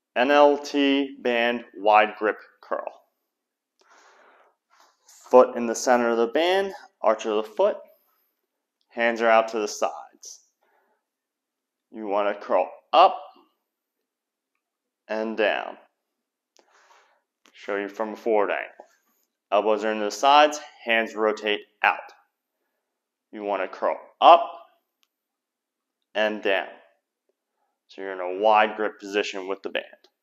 NLT band wide grip curl. Foot in the center of the band, arch of the foot, hands are out to the sides. You want to curl up and down. Show you from a forward angle. Elbows are into the sides, hands rotate out. You want to curl up and down. So you're in a wide grip position with the band.